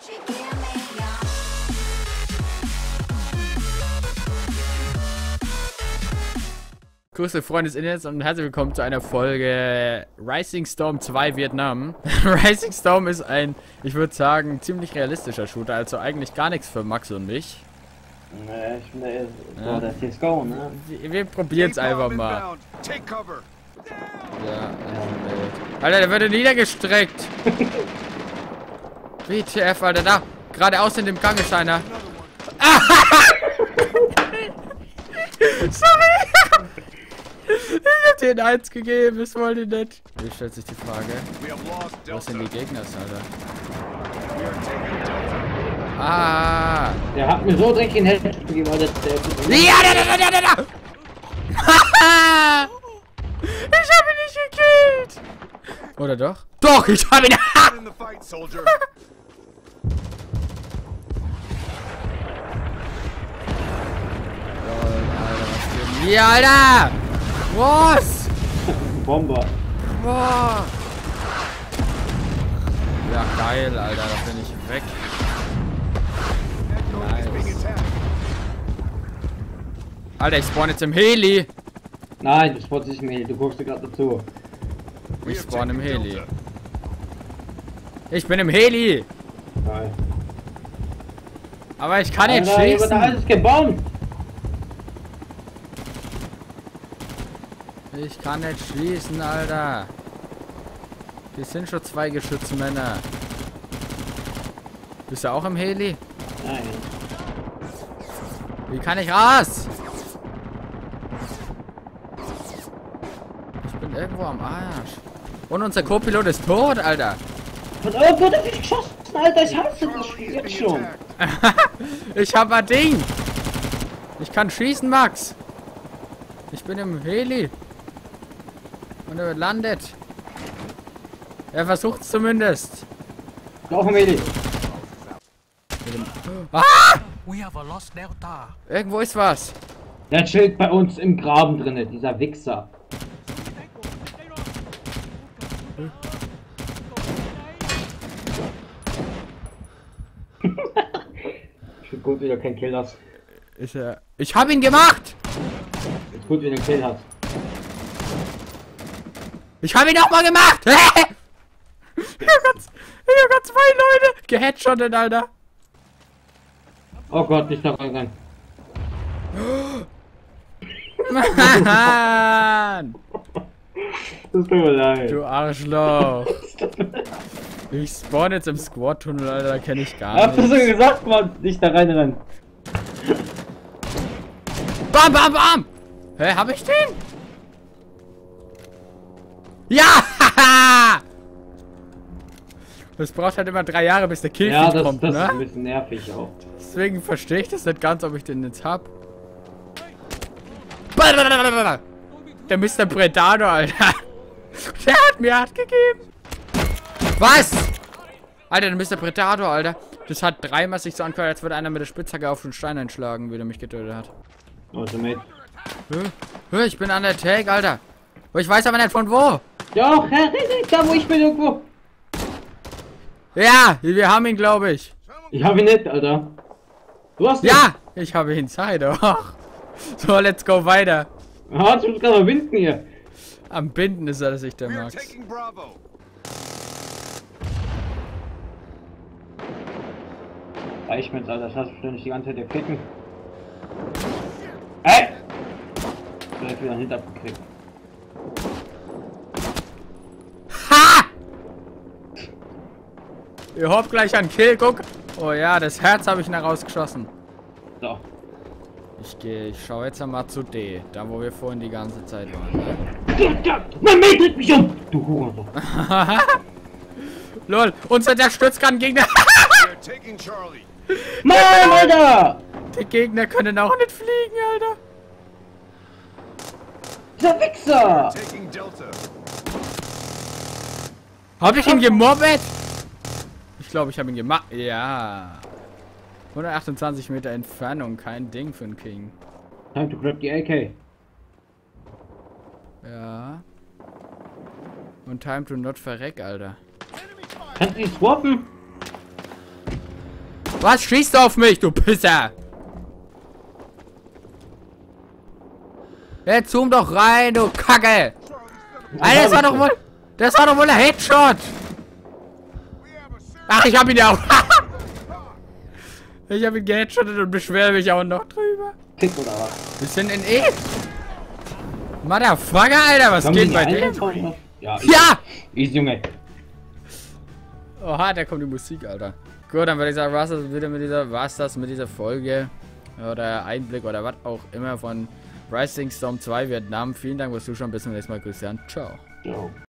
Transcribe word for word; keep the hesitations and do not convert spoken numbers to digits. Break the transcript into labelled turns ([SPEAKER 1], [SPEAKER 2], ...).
[SPEAKER 1] Grüße Freunde des Internets und herzlich willkommen zu einer Folge Rising Storm zwei Vietnam. Rising Storm ist ein, ich würde sagen, ziemlich realistischer Shooter, also eigentlich gar nichts für Max und mich.
[SPEAKER 2] Nee, ich bin der, ja. der C S G O, ne?
[SPEAKER 1] Wir, wir probieren es einfach mal. Ja, Alter, der wird niedergestreckt. W T F, Alter, da. Geradeaus in dem Gang ist einer. Sorry. Ich hab den eins gegeben, ist voll nett. Hier stellt sich die Frage. Was sind die Gegner, Alter? Ah!
[SPEAKER 2] Der hat mir so direkt in den Head gegeben, Alter.
[SPEAKER 1] Ja, da, da, da, da, da! Ich hab ihn nicht gekillt! Oder doch? Doch, ich hab ihn! Ja, Alter! Was?
[SPEAKER 2] Bomber.
[SPEAKER 1] Boah. Ja, geil, Alter, da bin ich weg. Nice. Alter, ich spawn jetzt im Heli.
[SPEAKER 2] Nein, du spawnst nicht im Heli, du guckst dir gerade dazu.
[SPEAKER 1] Ich spawn im Heli. Ich bin im Heli.
[SPEAKER 2] Nein.
[SPEAKER 1] Aber ich kann nicht
[SPEAKER 2] Alter,
[SPEAKER 1] schießen.
[SPEAKER 2] Da ist gebombt.
[SPEAKER 1] Ich kann nicht schließen, Alter. Wir sind schon zwei Geschützmänner. Bist du auch im Heli?
[SPEAKER 2] Nein.
[SPEAKER 1] Wie kann ich raus? Ich bin irgendwo am Arsch. Und unser Co-Pilot ist tot, Alter.
[SPEAKER 2] Von irgendwo hat er mich geschossen, Alter. Ich hasse das Spiel jetzt schon.
[SPEAKER 1] Ich hab ein Ding. Ich kann schießen, Max. Ich bin im Heli. Und er landet. Er versucht es zumindest.
[SPEAKER 2] Auf dem Heli.
[SPEAKER 1] Ah! Irgendwo ist was.
[SPEAKER 2] Der chillt bei uns im Graben drinne, dieser Wichser. Ich finde gut, wie du keinen Kill hast.
[SPEAKER 1] Ist er. Ich hab ihn gemacht!
[SPEAKER 2] Ist gut, wie du einen Kill hast.
[SPEAKER 1] Ich hab ihn auch mal gemacht! Ich hab ganz, ich hab ganz zwei Leute geheadshottet, Alter.
[SPEAKER 2] Oh Gott, nicht da rein.
[SPEAKER 1] Mann!
[SPEAKER 2] Das tut mir leid.
[SPEAKER 1] Du Arschloch. Ich spawn jetzt im Squad-Tunnel, Alter, da kenne ich gar
[SPEAKER 2] Hast du
[SPEAKER 1] nicht.
[SPEAKER 2] so gesagt, Mann? Nicht da reinrennen.
[SPEAKER 1] Bam, bam, bam! Hä, hab ich den? Ja! Das braucht halt immer drei Jahre, bis der Killfeed
[SPEAKER 2] Ja, das,
[SPEAKER 1] kommt,
[SPEAKER 2] das
[SPEAKER 1] ne?
[SPEAKER 2] ist ein bisschen nervig auch.
[SPEAKER 1] Deswegen verstehe ich das nicht ganz, ob ich den jetzt hab. Der Mister Predado, Alter. Der hat mir hart gegeben. Was? Alter, der Mister Predado, Alter. Das hat dreimal sich so angehört, als würde einer mit der Spitzhacke auf den Stein einschlagen, wie der mich getötet hat.
[SPEAKER 2] Also, Mate.
[SPEAKER 1] Hä? Ich bin an der Tag, Alter. Ich weiß aber nicht von wo.
[SPEAKER 2] Doch, Herr Ritter, da wo ich bin irgendwo.
[SPEAKER 1] Ja, wir haben ihn, glaube ich.
[SPEAKER 2] Ich habe ihn nicht, Alter. Du hast ihn.
[SPEAKER 1] Ja, ich habe ihn, sei doch. So, let's go weiter.
[SPEAKER 2] Ah, du musst gerade mal winden hier.
[SPEAKER 1] Am Binden ist er, dass ich der Max.
[SPEAKER 2] Reicht mir jetzt, Alter. Das hast du nicht die ganze Zeit der Klicken. Ey! Direkt wieder einen Hit abgekriegt.
[SPEAKER 1] Ha! Ihr hofft gleich an Kill, guck. Oh ja, das Herz habe ich nach rausgeschossen.
[SPEAKER 2] So.
[SPEAKER 1] Ich gehe, ich schaue jetzt einmal zu D, da wo wir vorhin die ganze Zeit waren. Ne?
[SPEAKER 2] Mein Mate dreht mich um! Du Hurensohn.
[SPEAKER 1] Lol, unser der Stützkran Gegner.
[SPEAKER 2] Mann, Alter!
[SPEAKER 1] Die Gegner können auch nicht fliegen, Alter.
[SPEAKER 2] Dieser Wichser!
[SPEAKER 1] Hab ich ihn gemobbet? Ich glaube, ich habe ihn gemacht. Ja. hundertachtundzwanzig Meter Entfernung, kein Ding für einen King.
[SPEAKER 2] Time to grab die A K.
[SPEAKER 1] Ja. Und time to not verreck, Alter.
[SPEAKER 2] Kannst du die swappen?
[SPEAKER 1] Was schießt du auf mich, du Pisser? Jetzt zoom doch rein, du Kacke! Alter, das war doch wohl... Das war doch wohl ein Headshot! Ach, ich hab ihn ja auch... Ich hab ihn geheadshottet und beschwere mich auch noch drüber.
[SPEAKER 2] Kick oder was?
[SPEAKER 1] Wir sind in E. Motherfucker, Alter, was
[SPEAKER 2] Kommen
[SPEAKER 1] geht
[SPEAKER 2] die
[SPEAKER 1] bei
[SPEAKER 2] nicht
[SPEAKER 1] dir?
[SPEAKER 2] ein? Ja!
[SPEAKER 1] Ja!
[SPEAKER 2] Easy, Junge.
[SPEAKER 1] Oha, da kommt die Musik, Alter. Gut, dann würde ich sagen, war's das wieder mit dieser, war's das mit dieser Folge oder Einblick oder was auch immer von Rising Storm zwei Vietnam. Vielen Dank fürs Zuschauen, bis zum nächsten Mal. Grüße an. Ciao.
[SPEAKER 2] Ciao.